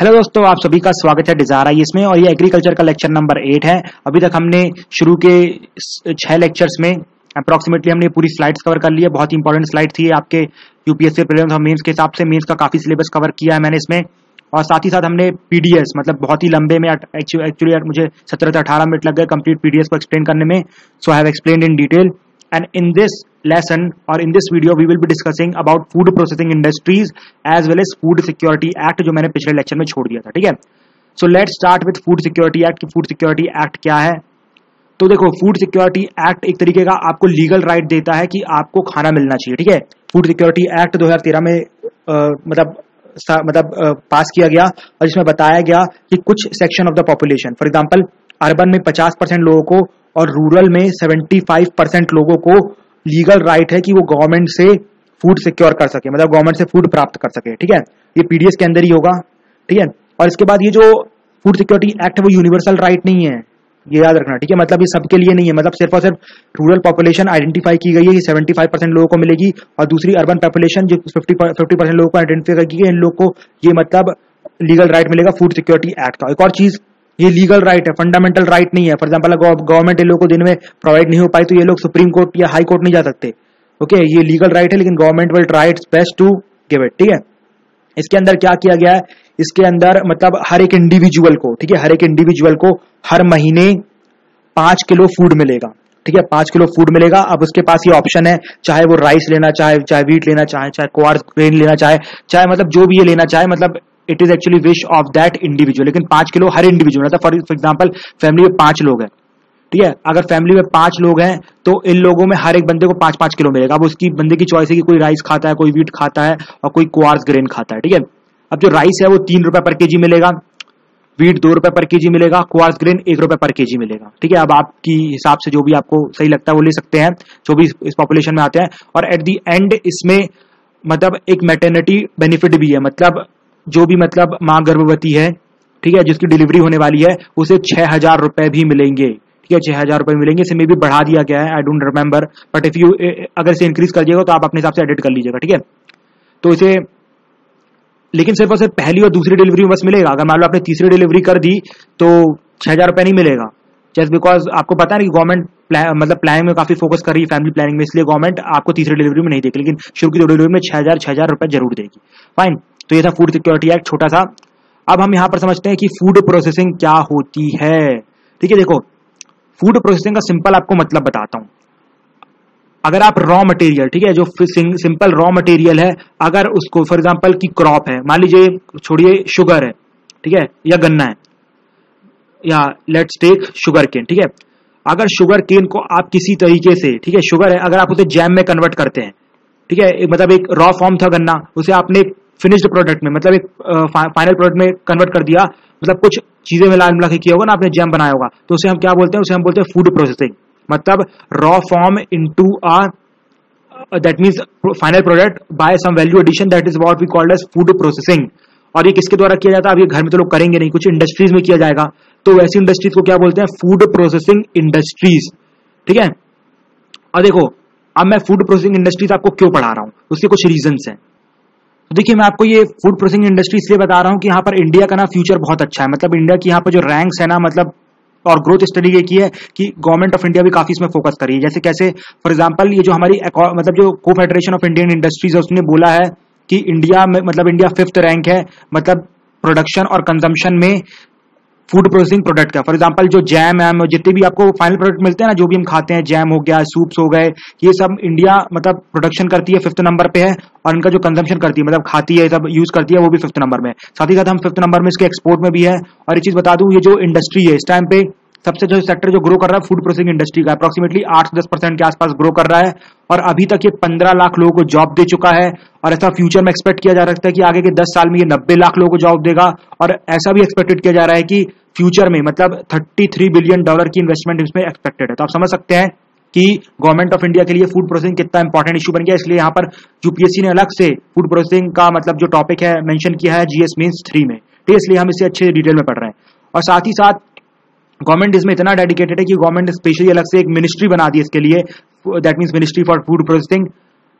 Hello दोस्तों, आप सभी का स्वागत है डिजायर आईएएस में। और ये एग्रीकल्चर का लेक्चर नंबर 8 है। अभी तक हमने शुरू के 6 लेक्चर्स में अप्रोक्सीमेटली हमने पूरी स्लाइड्स कवर कर ली है। बहुत ही इंपॉर्टेंट स्लाइड थी आपके यूपीएससी प्रीलिम्स और मेंस के हिसाब से। मेंस का काफी सिलेबस कवर किया है मैंने इसमें, और साथ ही साथ हमने पीडीएस मतलब बहुत ही लंबे में एक्चुअली मुझे 17 से 18 मिनट लग गए कंप्लीट पीडीएस को एक्सप्लेन करने में। So I have explained in detail, and in this lesson or in this video we will be discussing about food processing industries as well as food security act जो मैंने पिछले lecture में छोड़ दिया था। ठीक है, so let's start with food security act. Food security act क्या है? तो देखो, फूड सिक्योरिटी एक्ट एक तरीके का आपको लीगल राइट देता है कि आपको खाना मिलना चाहिए। ठीक है, फूड सिक्योरिटी एक्ट 2013 में पास किया गया, और इसमें बताया गया कि कुछ section of the population, for example urban में 50% लोगों को और रूरल में 75% लोगों को लीगल राइट है कि वो गवर्नमेंट से फूड सिक्योर कर सके, मतलब गवर्नमेंट से फूड प्राप्त कर सके। ठीक है, ये पीडीएस के अंदर ही होगा। ठीक है, और इसके बाद ये जो फूड सिक्योरिटी एक्ट है वो यूनिवर्सल राइट नहीं है, ये याद रखना। ठीक है, मतलब ये सबके लिए नहीं है, मतलब सिर्फ और सिर्फ रूरल पॉपुलेशन आइडेंटिफाई की गई है कि 75% लोगों को मिलेगी, और दूसरी अर्बन पॉपुलेशन जो 50% लोगों को आइडेंटिफाई की गई है, इन लोगों को ये मतलब लीगल राइट मिलेगा फूड सिक्योरिटी एक्ट का। एक और चीज, ये लीगल राइट है, फंडामेंटल राइट नहीं है। फॉर एग्जांपल गवर्नमेंट इन लोगों को दिन में प्रोवाइड नहीं हो पाई तो ये लोग सुप्रीम कोर्ट या हाई कोर्ट नहीं जा सकते। ओके, ये लीगल राइट है, लेकिन government will try its best to give it. ठीक है, इसके अंदर क्या किया गया है, इसके अंदर मतलब हर एक इंडिविजुअल को, ठीक है, हर एक इंडिविजुअल को हर महीने 5 किलो फूड मिलेगा। ठीक है, 5 किलो फूड मिलेगा। अब उसके पास ये ऑप्शन है, चाहे वो राइस लेना चाहे व्हीट लेना चाहे कोआर्स ग्रेन लेना चाहे मतलब जो भी ये लेना चाहे, मतलब it is actually wish of that individual. लेकिन 5 किलो हर इंडिविजुअल, मतलब फॉर एग्जांपल फैमिली में 5 लोग हैं। ठीक है, अगर फैमिली में 5 लोग हैं तो इन लोगों में हर एक बंदे को 5-5 किलो मिलेगा। अब उसकी बंदे की चॉइस है कि कोई राइस खाता है, कोई व्हीट खाता है, और कोई कोआर्स ग्रेन खाता है। ठीक है, अब जो राइस है वो 3 रुपए पर केजी मिलेगा, व्हीट 2 रुपए पर केजी मिलेगा, क्वार्स ग्रेन 1 रुपए पर केजी मिलेगा। ठीक है, अब आपकी हिसाब से जो भी आपको सही लगता है वो ले सकते हैं, जो भी इस पॉपुलेशन में आते हैं। और एट दी एंड इसमें मतलब एक मैटरनिटी बेनिफिट भी है, मतलब जो भी मतलब माँ गर्भवती है, ठीक है, जिसकी डिलीवरी होने वाली है, उसे 6,000 रुपए भी मिलेंगे। ठीक है, 6,000 रुपए मिलेंगे। इसे में भी बढ़ा दिया गया है, I don't remember, but if you अगर इसे इंक्रीज कर दिएगा तो आप अपने हिसाब से एडिट कर लीजिएगा। ठीक है, तो इसे लेकिन सिर्फ और सिर्फ पहली और दूसरी डिलीवरी में बस मिलेगा। अगर मान लो आपने तीसरी डिलीवरी कर दी तो 6,000 रुपए नहीं मिलेगा, जस्ट बिकॉज आपको पता है कि गवर्नमेंट मतलब प्लानिंग में काफी फोकस कर रही है, फैमिली प्लानिंग में, इसलिए गवर्नमेंट आपको तीसरी डिलीवरी में नहीं देगी, लेकिन शुरू की 2 डिलीवरी में 6,000 रुपए जरूर देगी। फाइन, तो ये था फूड सिक्योरिटी एक्ट छोटा सा। अब हम यहां पर समझते हैं कि फूड प्रोसेसिंग क्या होती है। ठीक है, देखो, फूड प्रोसेसिंग का सिंपल आपको मतलब बताता हूं। अगर आप रॉ मटेरियल, ठीक है, जो सिंपल रॉ मटेरियल है, अगर उसको फॉर एग्जांपल की क्रॉप है, मान लीजिए छोड़िए शुगर है, ठीक है, या गन्ना है, या लेट्स टेक शुगर केन। ठीक है, अगर शुगर केन को आप किसी तरीके से, ठीक है, शुगर है, अगर आप उसे जैम में कन्वर्ट करते हैं, ठीक है, मतलब एक रॉ फॉर्म था गन्ना, उसे आपने एक फिनिश्ड प्रोडक्ट में, मतलब एक फाइनल प्रोडक्ट में कन्वर्ट कर दिया, मतलब कुछ चीजें मिला के किया होगा ना, आपने जैम बनाया होगा, तो उसे हम क्या बोलते हैं, उसे हम बोलते हैं फूड प्रोसेसिंग। मतलब raw form into that means final product by some value addition, that is what we called as food processing. और ये किसके द्वारा किया जाता है? अब ये घर में तो लोग करेंगे नहीं, कुछ इंडस्ट्रीज में किया जाएगा, तो वैसी इंडस्ट्रीज को क्या बोलते हैं? Food processing industries. ठीक है, और देखो, अब मैं फूड प्रोसेसिंग इंडस्ट्रीज आपको क्यों पढ़ा रहा हूं, उसके कुछ रीजंस हैं। तो देखिए, मैं आपको ये फूड प्रोसेसिंग इंडस्ट्री इसलिए बता रहा हूं कि यहाँ पर इंडिया का ना फ्यूचर बहुत अच्छा है। मतलब इंडिया की यहाँ पर जो रैंक्स है ना, मतलब और ग्रोथ इस तरीके की है कि गवर्नमेंट ऑफ इंडिया भी काफी इसमें फोकस कर रही है। जैसे कैसे, फॉर एग्जांपल ये जो हमारी मतलब जो को फेडरेशन ऑफ इंडियन इंडस्ट्रीज है, उसने बोला है कि इंडिया में मतलब इंडिया 5th रैंक है, मतलब प्रोडक्शन और कंजम्पशन में फूड प्रोसेसिंग प्रोडक्ट का। फॉर एग्जांपल जो जैम है, जितने भी आपको फाइनल प्रोडक्ट मिलते हैं ना, जो भी हम खाते हैं, जैम हो गया, सूप्स हो गए, ये सब इंडिया मतलब प्रोडक्शन करती है, 5th नंबर पे है, और इनका जो कंजम्पशन करती है, मतलब खाती है, सब यूज करती है, वो भी 5th नंबर में। साथ ही साथ हम 5th नंबर में इसके एक्सपोर्ट में भी है। और ये चीज बता दूं, ये जो इंडस्ट्री है इस टाइम पे सबसे जो सेक्टर जो ग्रो कर रहा है फूड प्रोसेसिंग इंडस्ट्री का, अप्रोक्सीमेटली 8-10% के आसपास ग्रो कर रहा है, और अभी तक ये 15 लाख लोगों को जॉब दे चुका है। और ऐसा फ्यूचर में एक्सपेक्ट किया जा सकता है कि आगे के 10 साल में ये 90 लाख लोगों को जॉब देगा। और ऐसा भी एक्सपेक्टेड किया जा रहा है कि फ्यूचर में मतलब $33 बिलियन की इन्वेस्टमेंट इसमें एक्सपेक्टेड है। तो आप समझ सकते हैं कि गवर्नमेंट ऑफ इंडिया के लिए फूड प्रोसेसिंग कितना इंपॉर्टेंट इशू बन गया। इसलिए यहाँ पर यूपीएससी ने अलग से फूड प्रोसेसिंग का मतलब जो टॉपिक है मेंशन किया है जीएस मेंस 3 में। ठीक है, इसलिए हम इसे अच्छे डिटेल में पढ़ रहे हैं। और साथ ही साथ गवर्नमेंट इसमें इतना डेडिकेटेड है कि गवर्नमेंट स्पेशली अलग से एक मिनिस्ट्री बना दी इसके लिए, that means ministry for food processing,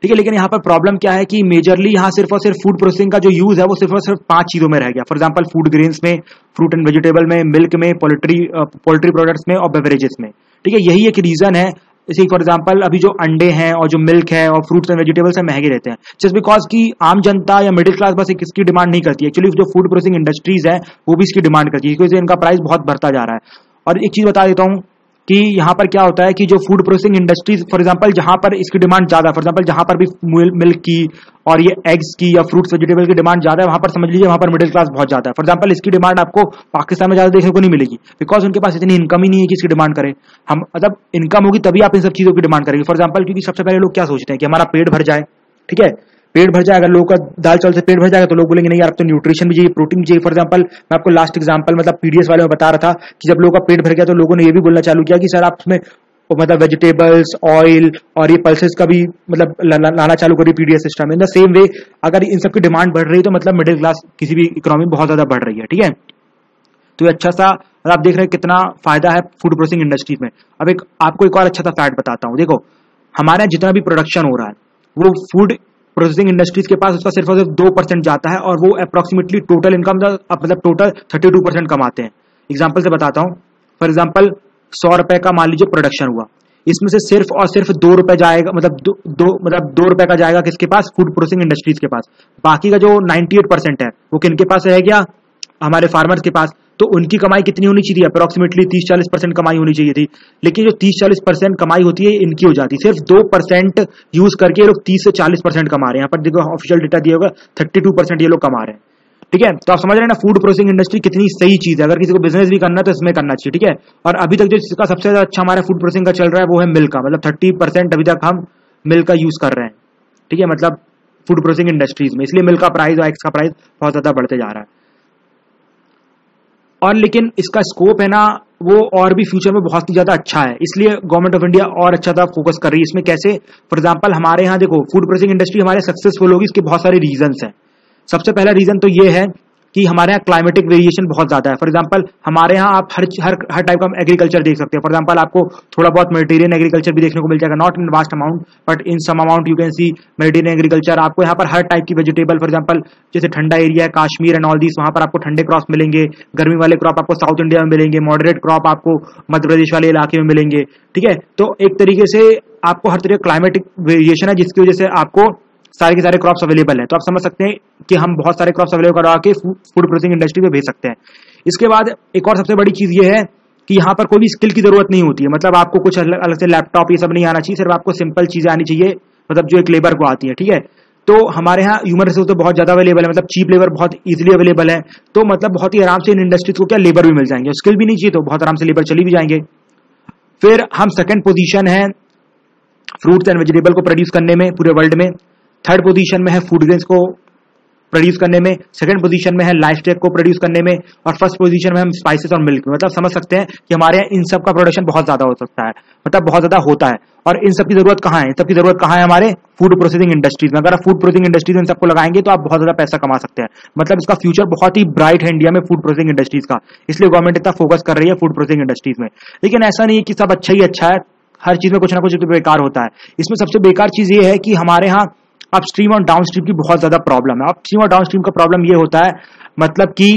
ठीक है। लेकिन यहाँ पर प्रॉब्लम क्या है कि मेजरली यहाँ सिर्फ और सिर्फ फूड प्रोसेसिंग का जो यूज है वो सिर्फ और सिर्फ 5 चीजों में रह गया। फॉर एग्जांपल फूड ग्रेन्स में, फ्रूट एंड वेजिटेबल में, मिल्क में, पोल्ट्री प्रोडक्ट्स में और बेवरेजेस में। ठीक है, यही एक रीजन है। जैसे फॉर एग्जांपल अभी जो अंडे हैं और जो मिल्क है और फ्रूट्स एंड वेजिटेबल्स है महंगे रहते हैं, जस्ट बिकॉज की आम जनता या मिडिल क्लास बस इसकी डिमांड नहीं करती है। एक्चुअली जो फूड प्रोसेसिंग इंडस्ट्रीज है वो भी इसकी डिमांड करती है, क्योंकि इनका प्राइस बहुत बढ़ता जा रहा है। और एक चीज बता देता हूँ कि यहाँ पर क्या होता है कि जो food processing industries for example जहां पर इसकी डिमांड ज्यादा है, फॉर एग्जांपल जहां पर भी मिल्क की और ये एग्स की या फ्रूट्स वेजिटेबल की डिमांड ज्यादा है, वहां पर समझ लीजिए वहां पर मिडिल क्लास बहुत ज्यादा है। फॉर एग्जांपल इसकी डिमांड आपको पाकिस्तान में ज्यादा देखने को नहीं मिलेगी, बिकॉज उनके पास इतनी इनकम ही नहीं है कि इसकी डिमांड करें। हम मतलब इनकम होगी तभी आप इन सब चीजों की डिमांड करेंगे। फॉर एग्जाम्पल क्योंकि सबसे पहले लोग क्या सोचते हैं कि हमारा पेट भर जाए, ठीक है, पेट भर जाए। अगर लोगों का दाल चावल से पेट भर जाएगा तो लोग बोलेंगे नहीं यार अब तो न्यूट्रिशन भी चाहिए, प्रोटीन भी चाहिए। फॉर एग्जांपल मैं आपको लास्ट एग्जांपल मतलब पीडीएस वाले में बता रहा था कि जब लोगों का पेट भर गया तो लोगों ने ये भी बोलना चालू किया कि सर आप उसमें मतलब वेजिटेबल्स, ऑयल और ये पल्सेस का भी मतलब लाना चालू करिए पीडीएस सिस्टम में। इन द सेम वे अगर इन सब की डिमांड बढ़ रही है तो मतलब मिडिल क्लास किसी भी इकोनॉमी में बहुत ज्यादा बढ़ रही है। ठीक है, तो ये अच्छा सा आप देख रहे हैं कितना फायदा है फूड प्रोसेसिंग इंडस्ट्रीज में। अब आपको एक और अच्छा सा फैक्ट बताता हूँ। देखो हमारे यहाँ जितना भी प्रोडक्शन हो रहा है वो फूड प्रोसेसिंग इंडस्ट्रीज के पास उसका सिर्फ और सिर्फ 2% जाता है और वो अप्रोक्सीमेटली टोटल इनकम मतलब टोटल 32% कमाते हैं। एग्जाम्पल से बताता हूँ, फॉर एग्जाम्पल 100 रुपए का मान लीजिए प्रोडक्शन हुआ, इसमें से सिर्फ और सिर्फ 2 रुपए जाएगा, मतलब 2 रुपए का जाएगा किसके पास, फूड प्रोसेसिंग इंडस्ट्रीज के पास। बाकी का जो 98% है वो किनके पास रह गया, हमारे फार्मर्स के पास। तो उनकी कमाई कितनी होनी चाहिए, अप्रोक्सीमेटली 30-40% कमाई होनी चाहिए थी, लेकिन जो 30-40% कमाई होती है इनकी हो जाती है। सिर्फ 2% यूज करके ये लोग 30 से 40% कमा रहे हैं। यहाँ पर देखो ऑफिशियल डेटा दिया होगा 32% ये लोग कमा रहे हैं। ठीक है, तो आप समझ रहे हैं ना फूड प्रोसेसिंग इंडस्ट्री कितनी सही चीज है। अगर किसी को बिजनेस भी करना है तो इसमें करना चाहिए। ठीक है, और अभी तक जो इसका सबसे ज्यादा अच्छा हमारा फूड प्रोसेसिंग का चल रहा है वो है मिल्क का, मतलब 30% अभी तक हम मिल्क का यूज कर रहे हैं। ठीक है, मतलब फूड प्रोसेसिंग इंडस्ट्रीज में, इसलिए मिल्क का प्राइस और एग्स का प्राइस बहुत ज्यादा बढ़ते जा रहा है। और लेकिन इसका स्कोप है ना वो और भी फ्यूचर में बहुत ही ज्यादा अच्छा है, इसलिए गवर्नमेंट ऑफ इंडिया और अच्छा सा फोकस कर रही है इसमें। कैसे, फॉर एग्जांपल हमारे यहाँ देखो फूड प्रोसेसिंग इंडस्ट्री हमारे सक्सेसफुल होगी, इसके बहुत सारे रीजंस हैं। सबसे पहला रीजन तो ये है कि हमारे यहाँ क्लाइमेटिक वेरिएशन बहुत ज्यादा है। फॉर एग्जांपल हमारे यहाँ आप हर टाइप का एग्रीकल्चर देख सकते हैं। फॉर एग्जांपल आपको थोड़ा बहुत मेडिटेरियन एग्रीकल्चर भी देखने को मिल जाएगा, not in vast amount but in some amount you can see Mediterranean agriculture. आपको यहाँ पर हर टाइप की वेजिटेबल, फॉर एग्जांपल जैसे ठंडा एरिया है कश्मीर एंड ऑल दिस, वहां पर आपको ठंडे क्रॉप मिलेंगे, गर्मी वाले क्रॉप आपको साउथ इंडिया में मिलेंगे, मॉडरेट क्रॉप आपको मध्य प्रदेश वाले इलाके में मिलेंगे। ठीक है, तो एक तरीके से आपको हर तरह क्लाइमेटिक वेरिएशन है जिसकी वजह से आपको सारे के सारे क्रॉप्स अवेलेबल है। तो आप समझ सकते हैं कि हम बहुत सारे क्रॉप्स अवेलेबल करवा के फूड प्रोसेसिंग इंडस्ट्री में भेज सकते हैं। इसके बाद एक और सबसे बड़ी चीज ये है कि यहाँ पर कोई भी स्किल की जरूरत नहीं होती है, मतलब आपको कुछ अलग से लैपटॉप ये सब नहीं आना चाहिए, सिर्फ आपको सिंपल चीजें आनी चाहिए, मतलब जो एक लेबर को आती है। ठीक है, तो हमारे यहाँ ह्यूमन रिसोर्स तो बहुत ज्यादा अवेलेबल है, मतलब चीप लेबर बहुत इजीली अवेलेबल है। तो मतलब बहुत ही आराम से इन इंडस्ट्रीज को क्या लेबर भी मिल जाएंगे, स्किल भी नहीं चाहिए तो बहुत आराम से लेबर चली भी जाएंगे। फिर हम सेकंड पोजीशन है फ्रूट्स एंड वेजिटेबल को प्रोड्यूस करने में पूरे वर्ल्ड में। थर्ड पोजीशन में है फूड ग्रेन्स को प्रोड्यूस करने में। सेकंड पोजीशन में है लाइफ स्टेक को प्रोड्यूस करने में। और फर्स्ट पोजीशन में हम स्पाइसेस और मिल्क में। मतलब समझ सकते हैं कि हमारे यहाँ इन सब का प्रोडक्शन बहुत ज्यादा हो सकता है, मतलब बहुत ज्यादा होता है। और इन सब की जरूरत कहाँ है, इन सब की जरूरत कहाँ है, हमारे फूड प्रोसेसिंग इंडस्ट्रीज में। अगर आप फूड प्रोसेसिंग इंडस्ट्रीज में इन सबको लगाएंगे तो आप बहुत ज्यादा पैसा कमा सकते हैं। मतलब इसका फ्यूचर बहुत ही ब्राइट है इंडिया में फूड प्रोसेसिंग इंडस्ट्रीज का, इसलिए गवर्नमेंट इतना फोकस कर रही है फूड प्रोसेसिंग इंडस्ट्रीज में। लेकिन ऐसा नहीं है कि सब अच्छा ही अच्छा है, हर चीज में कुछ ना कुछ बेकार होता है। इसमें सबसे बेकार चीज ये है कि हमारे यहाँ अपस्ट्रीम और डाउनस्ट्रीम की बहुत ज्यादा प्रॉब्लम है। अपस्ट्रीम और डाउनस्ट्रीम का प्रॉब्लम ये होता है, मतलब कि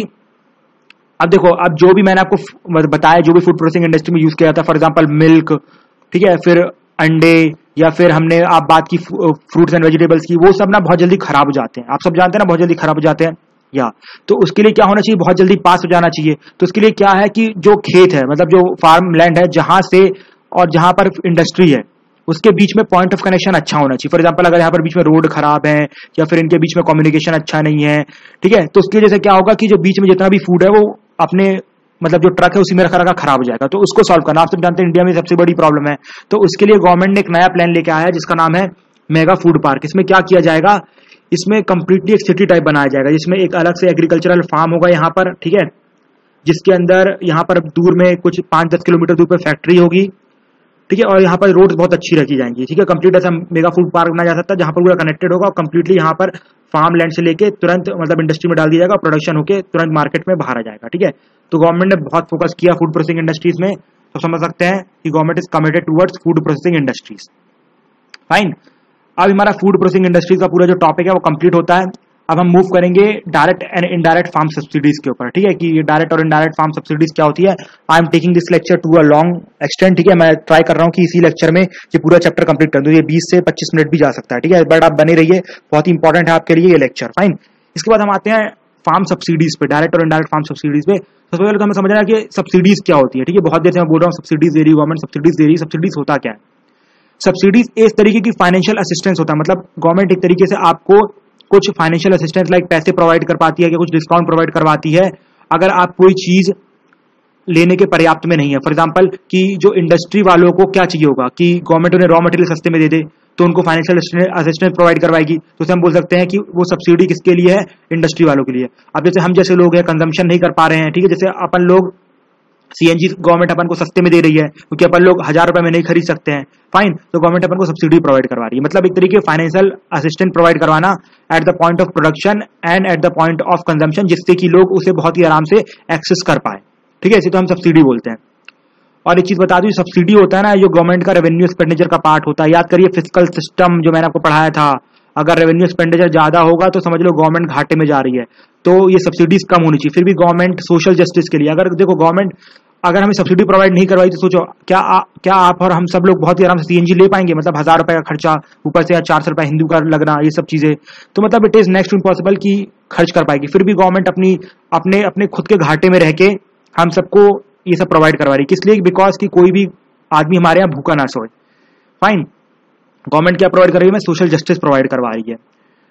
अब देखो, अब जो भी मैंने आपको बताया, जो भी फूड प्रोसेसिंग इंडस्ट्री में यूज किया जाता है, फॉर एग्जांपल मिल्क, ठीक है, फिर अंडे, या फिर हमने आप बात की फ्रूट्स एंड वेजिटेबल्स की, वो सब ना बहुत जल्दी खराब हो जाते हैं। आप सब जानते हैं ना, बहुत जल्दी खराब हो जाते हैं। या तो उसके लिए क्या होना चाहिए, बहुत जल्दी पास हो जाना चाहिए। तो उसके लिए क्या है कि जो खेत है, मतलब जो फार्म लैंड है, जहां से और जहां पर इंडस्ट्री है, उसके बीच में पॉइंट ऑफ कनेक्शन अच्छा होना चाहिए। फॉर एग्जांपल अगर यहाँ पर बीच में रोड खराब है या फिर इनके बीच में कम्युनिकेशन अच्छा नहीं है, ठीक है, तो उसकी वजह से क्या होगा कि जो बीच में जितना भी फूड है वो अपने मतलब जो ट्रक है उसी में रखा रखा खराब हो जाएगा। तो उसको सॉल्व करना, आप सब जानते हैं इंडिया में सबसे बड़ी प्रॉब्लम है। तो उसके लिए गवर्नमेंट ने एक नया प्लान लेके आया है जिसका नाम है मेगा फूड पार्क। इसमें क्या किया जाएगा, इसमें कंप्लीटली एक सिटी टाइप बनाया जाएगा, जिसमें एक अलग से एग्रीकल्चरल फार्म होगा यहाँ पर, ठीक है, जिसके अंदर यहाँ पर दूर में कुछ 5-10 किलोमीटर दूर पर फैक्ट्री होगी, ठीक है, और यहाँ पर रोड्स बहुत अच्छी रखी जाएंगी। ठीक है, कंप्लीट ऐसा मेगा फूड पार्क बनाया जा सकता है जहां पर पूरा कनेक्टेड होगा और कंप्लीटली यहाँ पर फार्म लैंड से लेके तुरंत मतलब इंडस्ट्री में डाल दिया जाएगा, प्रोडक्शन होकर तुरंत मार्केट में बाहर आ जाएगा। ठीक है, तो गवर्नमेंट ने बहुत फोकस किया फूड प्रोसेसिंग इंडस्ट्रीज में। तो समझ सकते हैं कि government is committed towards food processing industries. Fine. अब हमारा फूड प्रोसेसिंग इंडस्ट्रीज का पूरा जो टॉपिक है वो कंप्लीट होता है। अब हम मूव करेंगे direct and indirect farm subsidies के ऊपर, ठीक है, कि ये डायरेक्ट और इनडायरेक्ट फार्म सब्सिडीज क्या होती है। I am taking this lecture to a long extend, ठीक है, मैं ट्राई कर रहा हूँ कि इसी लेक्चर में ये पूरा चैप्टर कंप्लीट कर दूं। ये 20 से 25 मिनट भी जा सकता है, ठीक है, बट आप बने रहिए, बहुत ही इंपॉर्टेंट है आपके लिए ये लेक्चर। फाइन। इसके बाद हम आते हैं फार्म सब्सिडीज पे, डायरेक्ट और इनडायरेक्ट फार्म सब्सिडीज पे। सबसे पहले तो हमें समझना है कि सब्सिडीज क्या होती है, ठीक है। बहुत देर से मैं बोल रहा हूँ सब्सिडीज दे रही है गवर्नमेंट, सब्सिडीज दे रही है। सब्सिडीज होता क्या है? सब्सिडीज इस तरीके की फाइनेंशियल असिस्टेंस होता है, मतलब गवर्नमेंट एक तरीके से आपको कुछ फाइनेंशियल असिस्टेंस लाइक पैसे प्रोवाइड कर पाती है या कुछ डिस्काउंट प्रोवाइड करवाती है अगर आप कोई चीज लेने के पर्याप्त में नहीं है। फॉर एग्जांपल कि जो इंडस्ट्री वालों को क्या चाहिए होगा कि गवर्नमेंट उन्हें रॉ मटेरियल सस्ते में दे दे, तो उनको फाइनेंशियल असिस्टेंस प्रोवाइड करवाएगी, तो उसे हम बोल सकते हैं कि वो सब्सिडी किसके लिए है? इंडस्ट्री वालों के लिए। अब जैसे हम जैसे लोग हैं कंजम्पशन नहीं कर पा रहे हैं, ठीक है, जैसे अपन लोग सीएनजी गवर्नमेंट अपन को सस्ते में दे रही है क्योंकि अपन लोग 1000 रुपए में नहीं खरीद सकते हैं, फाइन, तो गवर्नमेंट अपन को सब्सिडी प्रोवाइड करवा रही है। मतलब एक तरीके फाइनेंशियल असिस्टेंस प्रोवाइड करवाना at the point of production and at the point of consumption, जिससे कि लोग उसे बहुत ही आराम से एक्सेस कर पाए, ठीक है, इसे तो हम सब्सिडी बोलते हैं। और एक चीज बता दूं, सब्सिडी होता है ना, जो गवर्नमेंट का रेवेन्यू एक्सपेंडिचर का पार्ट होता है। याद करिए फिस्कल सिस्टम जो मैंने आपको पढ़ाया था, अगर रेवेन्यू एक्सपेंडिचर ज्यादा होगा तो समझ लो गवर्नमेंट घाटे में जा रही है, तो ये सब्सिडीज कम होनी चाहिए। फिर भी गवर्नमेंट सोशल जस्टिस के लिए, अगर देखो गवर्नमेंट अगर हमें सब्सिडी प्रोवाइड नहीं करवाई तो सोचो क्या आप और हम सब लोग बहुत ही आराम से सीएनजी ले पाएंगे? मतलब 1000 रुपए का खर्चा, ऊपर से 400 रुपए हिंदू का लगना, ये सब चीजें, तो मतलब it is next to impossible कि खर्च कर पाएगी। फिर भी गवर्नमेंट अपने खुद के घाटे में रह के हम सबको ये सब प्रोवाइड करवा रही है। किस लिए? बिकॉज कि कोई भी आदमी हमारे यहाँ भूखा ना सोए। फाइन। गवर्नमेंट क्या प्रोवाइड कर रही है? सोशल जस्टिस प्रोवाइड करवा रही है।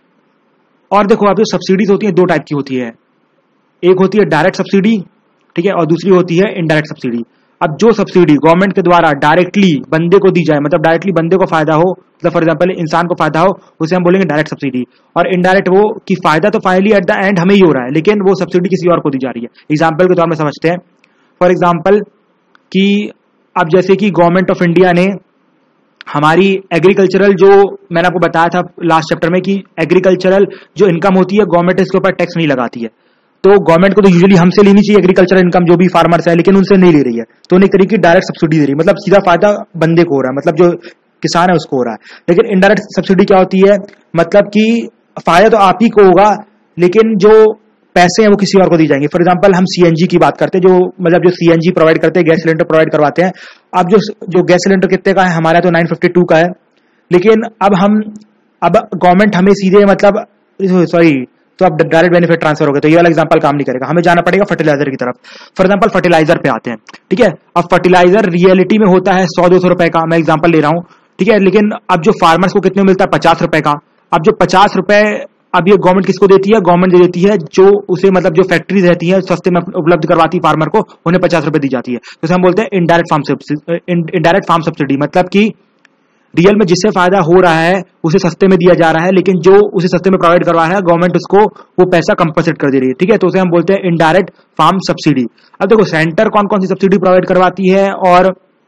और देखो आप जो सब्सिडीज होती है दो टाइप की होती है, एक होती है डायरेक्ट सब्सिडी, ठीक है, और दूसरी होती है इनडायरेक्ट सब्सिडी। अब जो सब्सिडी गवर्नमेंट के द्वारा डायरेक्टली बंदे को दी जाए, मतलब डायरेक्टली बंदे को फायदा हो, मतलब फॉर एग्जांपल इंसान को फायदा हो, उसे हम बोलेंगे डायरेक्ट सब्सिडी। और इनडायरेक्ट वो कि फायदा तो फाइनली एट द एंड हमें ही हो रहा है, लेकिन वो सब्सिडी किसी और को दी जा रही है। एग्जाम्पल के तौर में समझते हैं, फॉर एग्जाम्पल कि अब जैसे कि गवर्नमेंट ऑफ इंडिया ने हमारी एग्रीकल्चरल, जो मैंने आपको बताया था लास्ट चैप्टर में कि एग्रीकल्चरल जो इनकम होती है गवर्नमेंट इसके ऊपर टैक्स नहीं लगाती है, तो गवर्नमेंट को तो यूजुअली हमसे लेनी चाहिए एग्रीकल्चरल इनकम जो भी फार्मर्स है, लेकिन उनसे नहीं ले रही है, तो उन्हें एक तरीके की डायरेक्ट सब्सिडी दे रही है, मतलब सीधा फायदा बंदे को हो रहा है, मतलब जो किसान है उसको हो रहा है। लेकिन इनडायरेक्ट सब्सिडी क्या होती है? मतलब कि फायदा तो आप ही को होगा, लेकिन जो पैसे हैं वो किसी और को दी जाएंगे। फॉर एग्जांपल हम सीएनजी की बात करते हैं, जो मतलब जो सीएनजी प्रोवाइड करते हैं, गैस सिलेंडर प्रोवाइड करवाते हैं। अब जो गैस सिलेंडर कितने का है? हमारा तो 952 का है, लेकिन अब गवर्नमेंट हमें सीधे मतलब तो अब डायरेक्ट बेनिफिट ट्रांसफर हो गया, तो ये वाला एग्जांपल काम नहीं करेगा, हमें जाना पड़ेगा फर्टिलाइजर की तरफ। फॉर एग्जांपल फर्टिलाइजर पे आते हैं, ठीक है। अब फर्टिलाइजर रियलिटी में होता है 100-200 रुपए का, मैं एग्जांपल ले रहा हूं, ठीक है, लेकिन अब जो फार्मर्स को कितने मिलता है? 50 रुपए का। अब जो 50 रुपए अब ये गवर्नमेंट किसको देती है? गवर्नमेंट दे देती है जो उसे मतलब जो फैक्ट्रीज रहती है सस्ते में उपलब्ध करवाती है फार्मर को, उन्हें 50 रुपए दी जाती है। तो हम बोलते हैं इनडायरेक्ट फार्म सब्सिडी, मतलब कि रियल में जिससे फायदा हो रहा है उसे सस्ते में दिया जा रहा है, लेकिन जो उसे सस्ते में प्रोवाइड करवा रहा है गवर्नमेंट उसको वो पैसा कंपनसेट कर दे रही है, ठीक है, तो उसे हम बोलते हैं इनडायरेक्ट फार्म सब्सिडी। अब देखो सेंटर कौन कौन सी सब्सिडी प्रोवाइड करवाती है और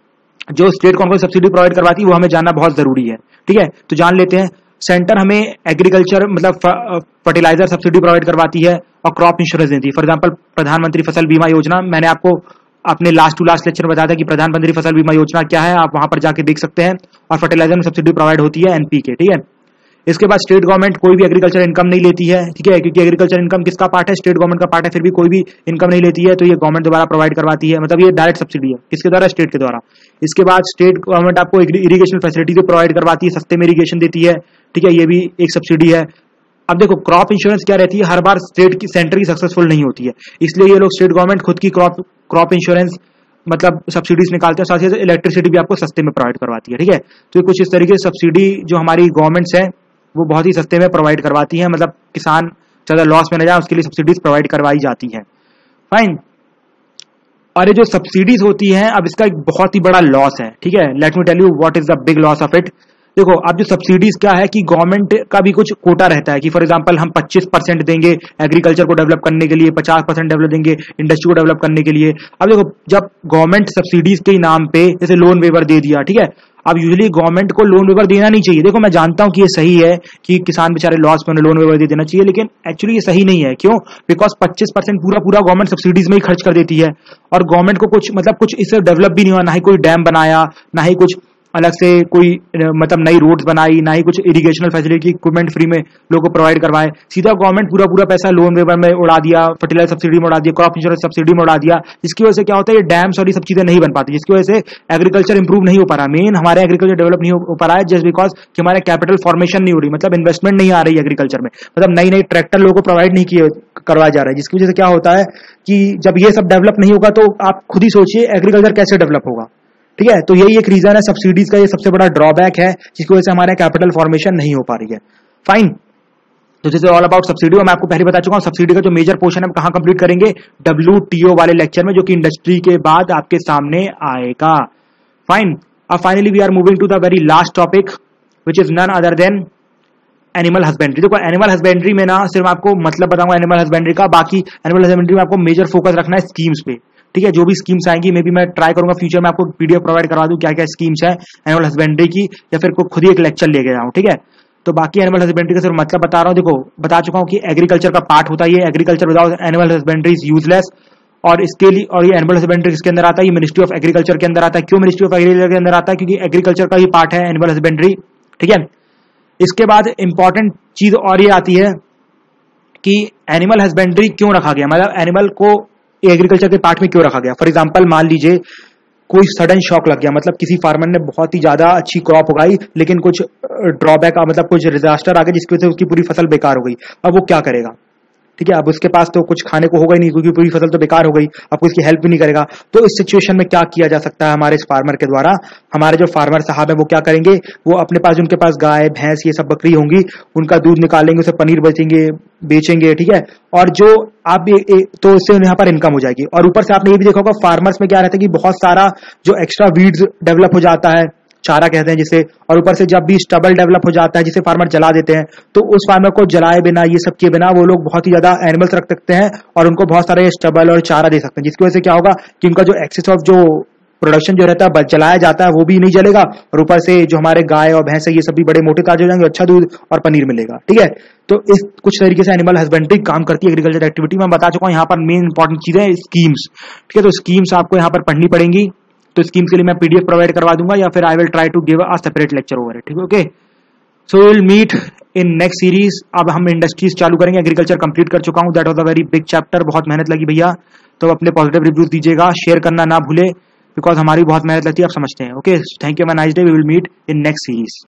जो स्टेट कौन कौन सी सब्सिडी प्रोवाइड करवाती है वो हमें जानना बहुत जरूरी है, ठीक है। तो जान लेते हैं। सेंटर हमें एग्रीकल्चर मतलब फर्टिलाइजर सब्सिडी प्रोवाइड करवाती है और क्रॉप इंश्योरेंस देती है। फॉर एग्जांपल प्रधानमंत्री फसल बीमा योजना, मैंने आपको अपने लास्ट टू लास्ट लेक्चर में बताया था कि प्रधानमंत्री फसल बीमा योजना क्या है, आप वहां पर जाके देख सकते हैं। और फर्टिलाइजर में सब्सिडी प्रोवाइड होती है एनपीके, ठीक है। इसके बाद स्टेट गवर्नमेंट कोई भी एग्रीकल्चर इनकम नहीं लेती है, ठीक है, क्योंकि एग्रीकल्चर इनकम किसका पार्ट है? स्टेट गवर्नमेंट का पार्ट है, फिर भी कोई भी इनकम नहीं लेती है, तो ये गवर्नमेंट द्वारा प्रोवाइड करवाती है, मतलब ये डायरेक्ट सब्सिडी है। किसके द्वारा? स्टेट के द्वारा। इसके बाद स्टेट गवर्नमेंट आपको इरिगेशन फैसिलिटी भी प्रोवाइड करवाती है, सस्ते में इरिगेशन देती है, ठीक है, ये भी एक सब्सिडी है। अब देखो क्रॉप इंश्योरेंस क्या रहती है, हर बार सेंटर की सक्सेसफुल नहीं होती है, इसलिए ये लोग स्टेट गवर्नमेंट खुद की क्रॉप इंश्योरेंस मतलब सब्सिडीज निकालते हैं, साथ ही इलेक्ट्रिसिटी भी आपको सस्ते में प्रोवाइड करवाती है, ठीक है। तो कुछ इस तरीके से सब्सिडी जो हमारी गवर्नमेंट्स है वो बहुत ही सस्ते में प्रोवाइड करवाती है, मतलब किसान ज्यादा लॉस में न जाए उसके लिए सब्सिडीज प्रोवाइड करवाई जाती है। फाइन। और ये जो सब्सिडीज होती है, अब इसका एक बहुत ही बड़ा लॉस है, ठीक है। Let me tell you what is the big loss of it. देखो अब जो सब्सिडीज क्या है कि गवर्नमेंट का भी कुछ कोटा रहता है कि फॉर एग्जांपल हम 25% देंगे एग्रीकल्चर को डेवलप करने के लिए, 50% डेवलप देंगे इंडस्ट्री को डेवलप करने के लिए। अब देखो जब गवर्नमेंट सब्सिडीज के नाम पे जैसे लोन वेवर दे दिया, ठीक है, अब यूजुअली गवर्नमेंट को लोन वेवर देना नहीं चाहिए। देखो मैं जानता हूं कि ये सही है कि किसान बेचारे लॉस में लोन वेवर दे देना चाहिए, लेकिन एक्चुअली ये सही नहीं है। क्यों? बिकॉज 25% पूरा गवर्नमेंट सब्सिडीज में ही खर्च कर देती है और गवर्नमेंट को कुछ मतलब कुछ इससे डेवलप भी नहीं हुआ, ना ही कोई डैम बनाया, ना ही कुछ अलग से कोई मतलब नई रोड्स बनाई, ना ही कुछ इरिगेशनल फैसिलिटी इक्विपमेंट फ्री में लोगों को प्रोवाइड करवाए। सीधा गवर्नमेंट पूरा पूरा पैसा लोन वेवर में उड़ा दिया, फर्टिलाइजर सब्सिडी में उड़ा दिया, क्रॉप इंश्योरेंस सब्सिडी में उड़ा दिया, जिसकी वजह से क्या होता है, ये डैम्स और ये सब चीजें नहीं बन पाती, जिसकी वजह से एग्रीकल्चर इंप्रूव नहीं हो पा रहा। मेन हमारे एग्रीकल्चर डेवलप नहीं हो पा रहा है जस्ट बिकॉज कि हमारे कैपिटल फॉर्मेशन नहीं हो रही, मतलब इन्वेस्टमेंट नहीं आ रही एग्रीकल्चर में, मतलब नई नई ट्रैक्टर लोगों को प्रोवाइड नहीं किए करवाया जा रहा है, जिसकी वजह से क्या होता है कि जब ये सब डेवलप नहीं होगा तो आप खुद ही सोचिए एग्रीकल्चर कैसे डेवलप होगा। ठीक है, तो यही एक रीजन है, सब्सिडीज का ये सबसे बड़ा ड्रॉबैक है जिसकी वजह से हमारे कैपिटल फॉर्मेशन नहीं हो पा रही है। फाइन, तो this is all about subsidy. मैं आपको पहले बता चुका हूं सब्सिडी का जो मेजर पोर्शन है हम कहां कंप्लीट करेंगे, WTO वाले लेक्चर में, जो कि इंडस्ट्री के बाद आपके सामने आएगा। फाइन, अब finally we are moving to the very last topic which is none other than animal husbandry. देखो एनिमल हस्बेंड्री में ना सिर्फ आपको मतलब बताऊंगा एनिमल हस्बेंड्री का, बाकी एनिमल हस्बेंड्री में आपको मेजर फोकस रखना है स्कीम्स पे। ठीक है, जो भी स्कीम्स आएंगी मे बी मैं ट्राई करूंगा फ्यूचर में आपको PDF प्रोवाइड करवा दूं क्या क्या स्कीम्स है एनिमल हस्बेंड्री की, या फिर खुद ही एक लेक्चर ले गया हूं। ठीक है, तो बाकी एनिमल हस्बेंड्री का सिर्फ मतलब बता रहा हूं। देखो बता चुका हूं कि एग्रीकल्चर का पार्ट होता है ये, agriculture without animal husbandry is useless. और इसके लिए, और ये एनिमल हस्बेंड्री किसके अंदर आता है, ये मिनिस्ट्री ऑफ एग्रीकल्चर के अंदर आता है। क्यों मिनिस्ट्री ऑफ एग्रीकल्चर के अंदर आता है, क्योंकि एग्रीकल्चर का ही पार्ट है एनिमल हस्बेंड्री। ठीक है, इसके बाद इंपॉर्टेंट चीज और ये आती है कि एनिमल हस्बेंड्री क्यों रखा गया, मतलब एनिमल को एग्रीकल्चर के पार्ट में क्यों रखा गया। फॉर एग्जांपल मान लीजिए कोई सडन शॉक लग गया, मतलब किसी फार्मर ने बहुत ही ज्यादा अच्छी क्रॉप उगाई लेकिन कुछ ड्रॉबैक, मतलब कुछ डिजास्टर आ गया जिसकी वजह से उसकी पूरी फसल बेकार हो गई। अब वो क्या करेगा, ठीक है, अब उसके पास तो कुछ खाने को होगा ही नहीं क्योंकि पूरी फसल तो बेकार हो गई, अब कोई इसकी हेल्प भी नहीं करेगा। तो इस सिचुएशन में क्या किया जा सकता है हमारे इस फार्मर के द्वारा, हमारे जो फार्मर साहब है वो क्या करेंगे, वो अपने पास, उनके पास गाय भैंस ये सब बकरी होंगी, उनका दूध निकालेंगे, उसे पनीर बेचेंगे। ठीक है, और जो आप तो इससे यहाँ पर इनकम हो जाएगी। और ऊपर से आपने ये भी देखा होगा फार्मर्स में क्या रहता है कि बहुत सारा जो एक्स्ट्रा वीड्स डेवलप हो जाता है, चारा कहते हैं जिसे, और ऊपर से जब भी स्टबल डेवलप हो जाता है जिसे फार्मर जला देते हैं, तो उस फार्मर को जलाए बिना, ये सब किए बिना वो लोग बहुत ही ज्यादा एनिमल्स रख सकते हैं और उनको बहुत सारे स्टबल और चारा दे सकते हैं, जिसकी वजह से क्या होगा कि उनका जो एक्सेस ऑफ जो प्रोडक्शन जो रहता है जलाया जाता है वो भी नहीं जलेगा, और ऊपर से जो हमारे गाय और भैंस है ये सब भी बड़े मोटे ताजे हो जाएंगे, अच्छा दूध और पनीर मिलेगा। ठीक है, तो इस कुछ तरीके से एनिमल हस्बेंड्री काम करती है एग्रीकल्चर एक्टिविटी में। मैं बता चुका हूं यहाँ पर मेन इंपॉर्टेंट चीज है स्कीम्स। ठीक है, तो स्कीम्स आपको यहाँ पर पढ़नी पड़ेंगी, तो स्कीम्स के लिए मैं PDF प्रोवाइड करवा दूंगा या फिर I will try to give a separate lecture over it. ठीक है, okay, so we will meet in next series. अब हम इंडस्ट्रीज चालू करेंगे, एग्रीकल्चर कंप्लीट कर चुका हूं, that was a very big chapter, बहुत मेहनत लगी भैया, तो अपने पॉजिटिव रिव्यूज दीजिएगा, शेयर करना ना भूले बिकॉज हमारी बहुत मेहनत लगती है, आप समझते हैं। Okay, thank you, nice day, we will meet in next series.